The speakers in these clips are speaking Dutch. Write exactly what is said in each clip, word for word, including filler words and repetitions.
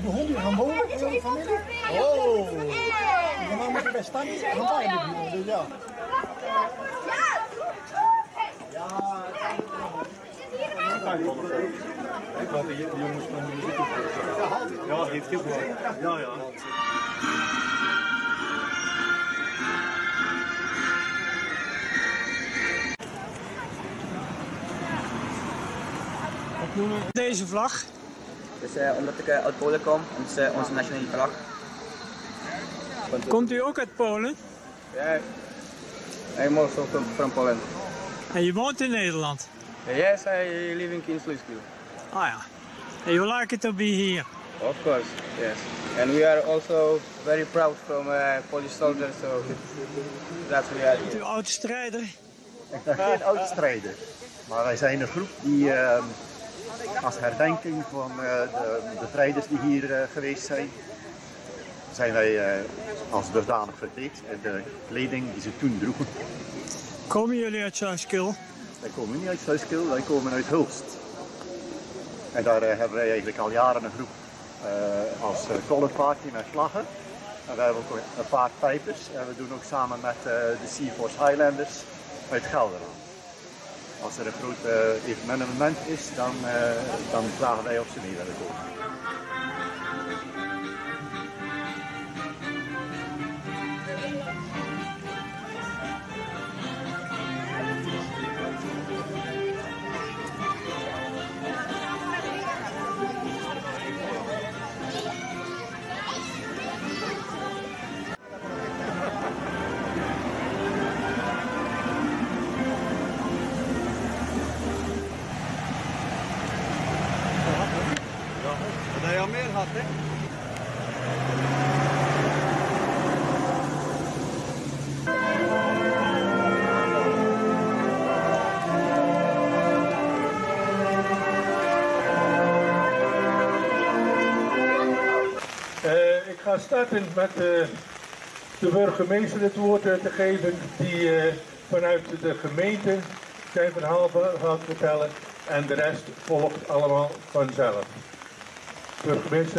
begon hier aan boven vanmiddag. Oh! Normaal moet je bij staan gaan waaien, dus ja. Ja, ik laat de jongens van de muziek op. Ja, heeft heel veel. Ja, ja. Deze vlag? Dus uh, omdat ik uh, uit Polen kom, dat is uh, onze nationale vlag. Komt u ook uit Polen? Ja, I'm also from, from Poland. En je woont in Nederland? Yes, I live in Sluiskil. Ah ja. And you like it to be here? Of course, yes. And we are also very proud from uh, Polish soldiers, so that's we are here. U oud strijder? Ik ben geen oud strijder, maar wij zijn een groep die uh, als herdenking van uh, de bevrijders die hier uh, geweest zijn, zijn wij uh, als dusdanig verkleed in de kleding die ze toen droegen. Komen jullie uit Sluiskil? Wij komen niet uit Sluiskil, wij komen uit Hulst. En daar uh, hebben wij eigenlijk al jaren een groep uh, als uh, color party met vlaggen. En we hebben ook een paar pijpers en we doen ook samen met uh, de Seaforce Highlanders uit Gelderland. Als er een groot uh, evenement is, dan, uh, dan vragen wij of ze mee willen komen. Dat je al meer had, hè? Uh, ik ga starten met uh, de burgemeester het woord uh, te geven die uh, vanuit de gemeente zijn verhaal gaat vertellen en de rest volgt allemaal vanzelf. Burgemeester.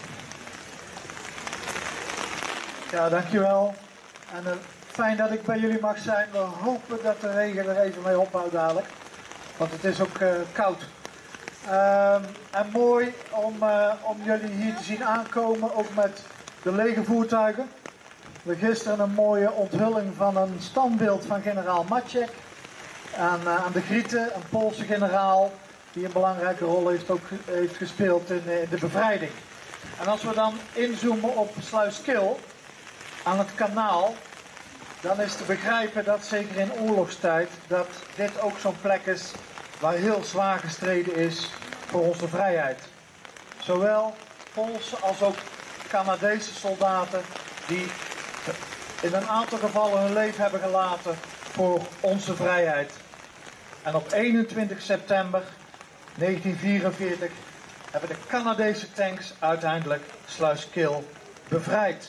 Ja, dankjewel. En uh, fijn dat ik bij jullie mag zijn. We hopen dat de regen er even mee ophoudt dadelijk. Want het is ook uh, koud. Uh, en mooi om, uh, om jullie hier te zien aankomen, ook met de lege voertuigen. We gisteren een mooie onthulling van een standbeeld van generaal Maciek aan, uh, aan de Grieten, een Poolse generaal die een belangrijke rol heeft, ook, heeft gespeeld in, in de bevrijding. En als we dan inzoomen op Sluiskil, aan het kanaal, dan is te begrijpen dat zeker in oorlogstijd dat dit ook zo'n plek is waar heel zwaar gestreden is voor onze vrijheid. Zowel Poolse als ook Canadese soldaten die in een aantal gevallen hun leven hebben gelaten voor onze vrijheid. En op eenentwintig september negentien vierenveertig hebben de Canadese tanks uiteindelijk Sluiskil bevrijd.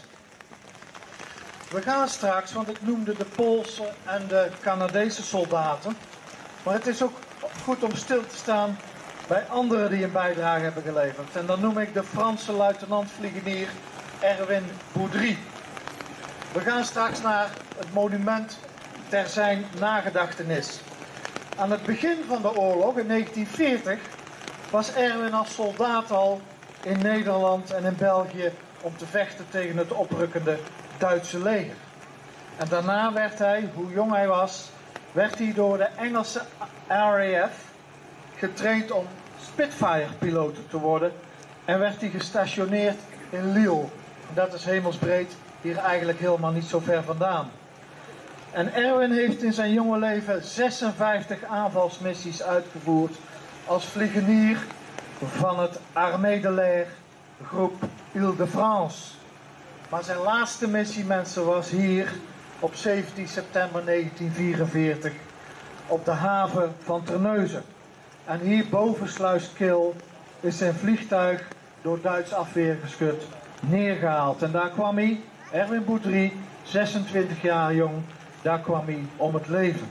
We gaan straks, want ik noemde de Poolse en de Canadese soldaten, maar het is ook goed om stil te staan bij anderen die een bijdrage hebben geleverd. En dan noem ik de Franse luitenant-vliegenier Erwin Boudry. We gaan straks naar het monument ter zijn nagedachtenis. Aan het begin van de oorlog, in negentien veertig, was Erwin als soldaat al in Nederland en in België om te vechten tegen het oprukkende Duitse leger. En daarna werd hij, hoe jong hij was, werd hij door de Engelse R A F getraind om Spitfire-piloot te worden en werd hij gestationeerd in Lille. En dat is hemelsbreed, hier eigenlijk helemaal niet zo ver vandaan. En Erwin heeft in zijn jonge leven zesenvijftig aanvalsmissies uitgevoerd als vliegenier van het Armée de l'Air, groep Île-de-France. Maar zijn laatste missie, mensen, was hier op zeventien september negentien vierenveertig op de haven van Terneuzen. En hier boven Sluiskil is zijn vliegtuig door Duits afweergeschut neergehaald. En daar kwam hij, Erwin Boudry, zesentwintig jaar jong, daar kwam hij om het leven.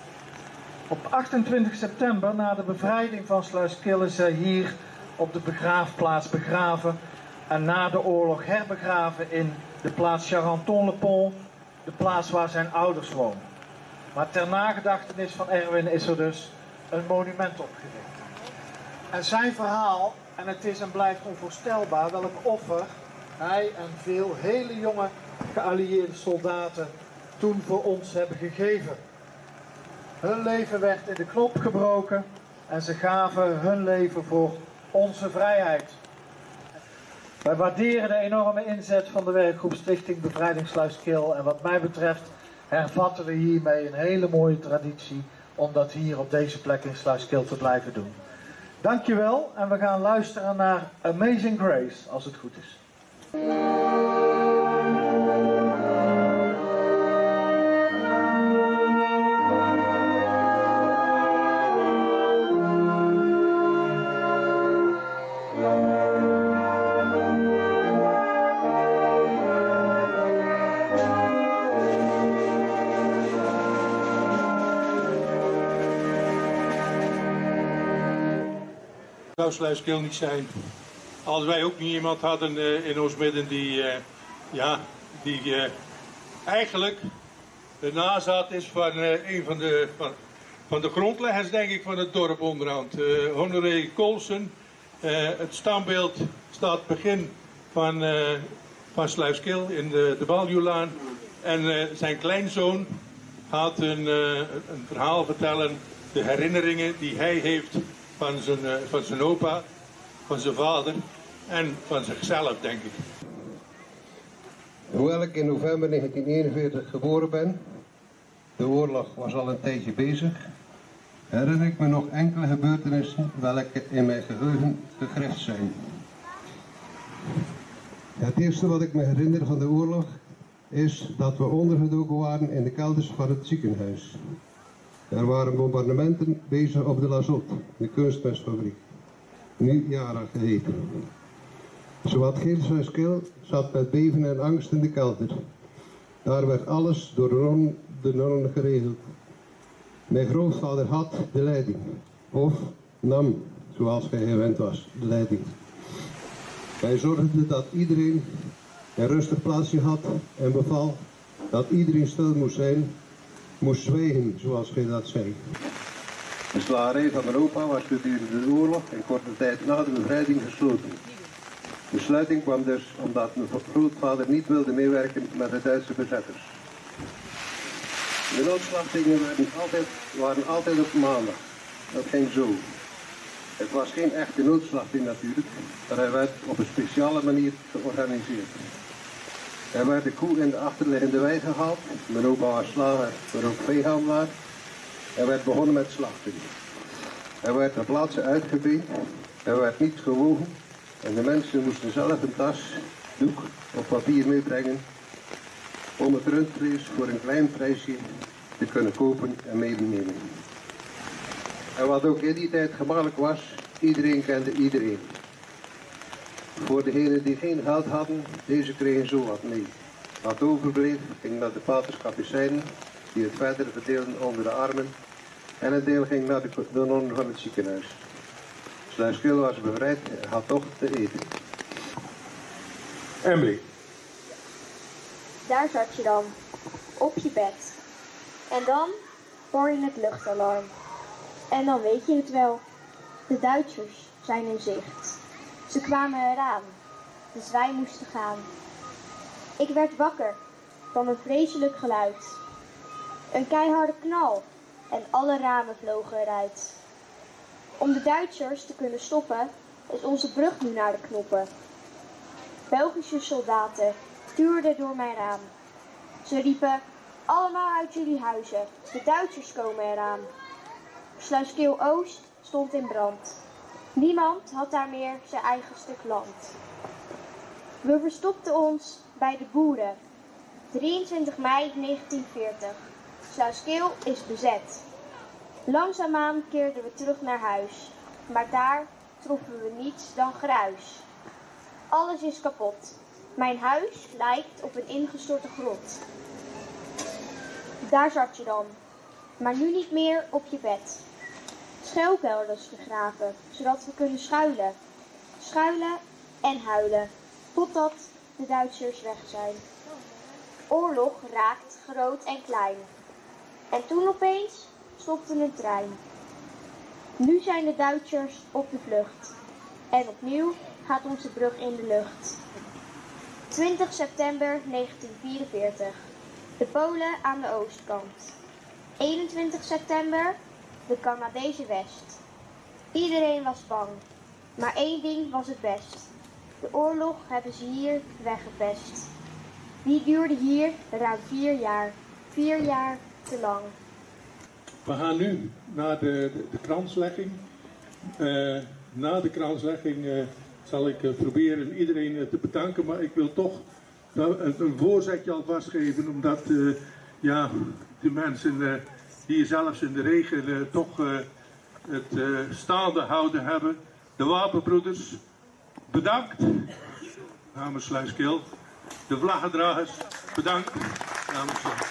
Op achtentwintig september, na de bevrijding van Sluiskil, is hij hier op de begraafplaats begraven en na de oorlog herbegraven in de plaats Charenton-le-Pont, de plaats waar zijn ouders woonden. Maar ter nagedachtenis van Erwin is er dus een monument opgericht. En zijn verhaal, en het is en blijft onvoorstelbaar welk offer hij en veel hele jonge geallieerde soldaten toen voor ons hebben gegeven. Hun leven werd in de knop gebroken en ze gaven hun leven voor onze vrijheid. Wij waarderen de enorme inzet van de werkgroep Stichting Bevrijding Sluiskil en wat mij betreft hervatten we hiermee een hele mooie traditie om dat hier op deze plek in Sluiskil te blijven doen. Dankjewel en we gaan luisteren naar Amazing Grace als het goed is. Zou Sluiskil niet zijn als wij ook niet iemand hadden uh, in ons midden die, uh, ja, die uh, eigenlijk de nazaat is van uh, een van de, van, van de grondleggers, denk ik, van het dorp onderhand. Uh, Honoré Colson. Uh, het standbeeld staat begin van, uh, van Sluiskil in de, de Baljuwlaan. En uh, zijn kleinzoon gaat een, uh, een verhaal vertellen, de herinneringen die hij heeft van zijn, uh, van zijn opa, van zijn vader en van zichzelf, denk ik. Hoewel ik in november negentien eenenveertig geboren ben, de oorlog was al een tijdje bezig, herinner ik me nog enkele gebeurtenissen welke in mijn geheugen gegrift zijn. Het eerste wat ik me herinner van de oorlog is dat we ondergedoken waren in de kelders van het ziekenhuis. Er waren bombardementen bezig op de Lazot, de kunstmestfabriek, nu Yara geheten. Zowat heel Sluiskil zat met beven en angst in de kelder. Daar werd alles door de nonnen geregeld. Mijn grootvader had de leiding, of nam, zoals hij gewend was, de leiding. Hij zorgde dat iedereen een rustig plaatsje had en beval dat iedereen stil moest zijn, moest zwijgen, zoals hij dat zei. De slagerij van mijn opa was gedurende de oorlog en korte tijd na de bevrijding gesloten. De sluiting kwam dus omdat mijn grootvader niet wilde meewerken met de Duitse bezetters. De noodslachtingen waren altijd, waren altijd op maandag. Dat ging zo. Het was geen echte noodslachting natuurlijk, maar hij werd op een speciale manier georganiseerd. Er werd de koe in de achterliggende wei gehaald. Mijn opa was slager, maar ook veehandelaar. Er werd begonnen met slachten. Er werd ter plaatse uitgebeend. Er werd niet gewogen. En de mensen moesten zelf een tas, doek of papier meebrengen om het rundvlees voor een klein prijsje te kunnen kopen en meenemen. En wat ook in die tijd gemakkelijk was, iedereen kende iedereen. Voor degenen die geen geld hadden, deze kregen zo wat mee. Wat overbleef ging naar de paters kapucijnen, die het verder verdeelden onder de armen, en een deel ging naar de, de nonnen van het ziekenhuis. Sluiskil was bevrijd en had toch te eten. Emily. Daar zat je dan, op je bed. En dan hoor je het luchtalarm. En dan weet je het wel. De Duitsers zijn in zicht. Ze kwamen eraan, dus wij moesten gaan. Ik werd wakker van een vreselijk geluid. Een keiharde knal en alle ramen vlogen eruit. Om de Duitsers te kunnen stoppen is onze brug nu naar de knoppen. Belgische soldaten tuurden door mijn raam. Ze riepen, allemaal uit jullie huizen, de Duitsers komen eraan. Sluiskil Oost stond in brand. Niemand had daar meer zijn eigen stuk land. We verstopten ons bij de boeren. drieëntwintig mei negentien veertig. Sluiskil is bezet. Langzaamaan keerden we terug naar huis. Maar daar troffen we niets dan gruis. Alles is kapot. Mijn huis lijkt op een ingestorte grot. Daar zat je dan. Maar nu niet meer op je bed. Schuilkelders gegraven, zodat we kunnen schuilen. Schuilen en huilen. totdat de Duitsers weg zijn. Oorlog raakt groot en klein. En toen opeens stopte een trein. Nu zijn de Duitsers op de vlucht. En opnieuw gaat onze brug in de lucht. twintig september negentien vierenveertig. De Polen aan de oostkant. eenentwintig september. De Canadese west. Iedereen was bang. Maar één ding was het best. De oorlog hebben ze hier weggepest. Die duurde hier ruim vier jaar. Vier jaar te lang. We gaan nu naar de, de, de kranslegging. Uh, na de kranslegging uh, zal ik uh, proberen iedereen uh, te bedanken, maar ik wil toch uh, een, een voorzetje alvast geven, omdat uh, ja, de mensen uh, hier zelfs in de regen uh, toch uh, het uh, staande houden hebben. De wapenbroeders, bedankt namens Sluiskil. De vlaggedragers, bedankt namens Sluiskil.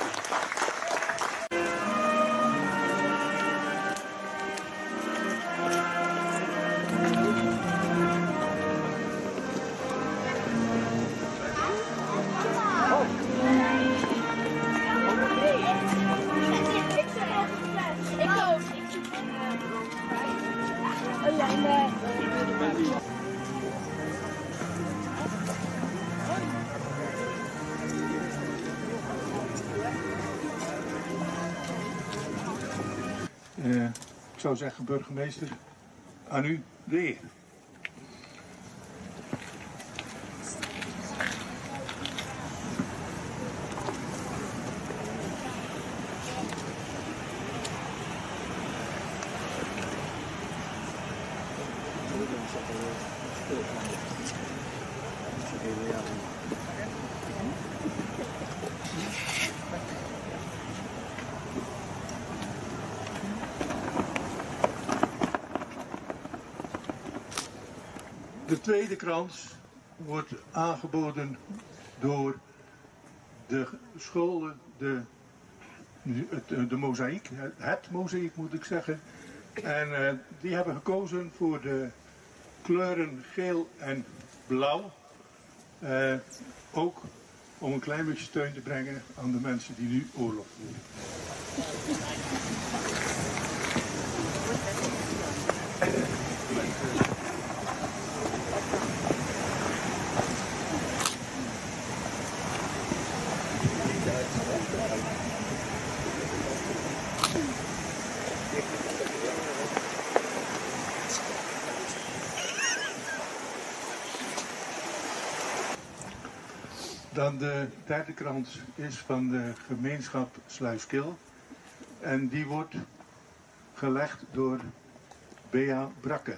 Uh, ik zou zeggen, burgemeester, aan u de eer. De tweede krans wordt aangeboden door de scholen, de, het, de mozaïek, het mozaïek moet ik zeggen. En uh, die hebben gekozen voor de kleuren geel en blauw. Uh, ook om een klein beetje steun te brengen aan de mensen die nu oorlog voeren. Dan de derde krans is van de gemeenschap Sluiskil. En die wordt gelegd door Bea Brakke.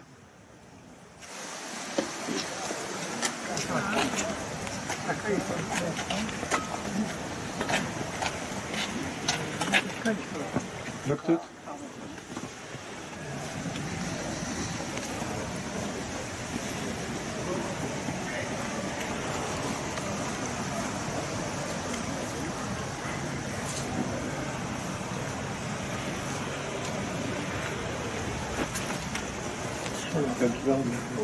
Lukt het? Dankjewel.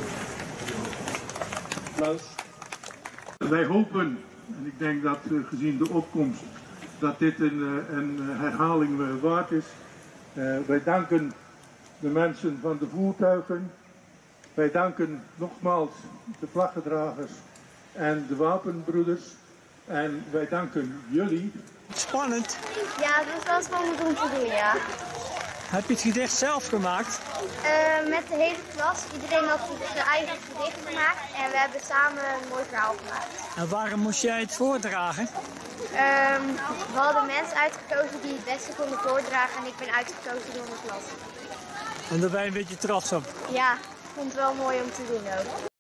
Applaus. Wij hopen, en ik denk dat uh, gezien de opkomst, dat dit een, uh, een herhaling uh, waard is. Uh, wij danken de mensen van de voertuigen. Wij danken nogmaals de vlaggedragers en de wapenbroeders. En wij danken jullie. Spannend. Ja, het was wel spannend om te doen, ja. Heb je het gedicht zelf gemaakt? Uh, met de hele klas. Iedereen had zijn eigen gedicht gemaakt en we hebben samen een mooi verhaal gemaakt. En waarom moest jij het voordragen? Um, we hadden mensen uitgekozen die het beste konden voordragen en ik ben uitgekozen door de klas. En daar ben je een beetje trots op? Ja, ik vond het wel mooi om te doen ook.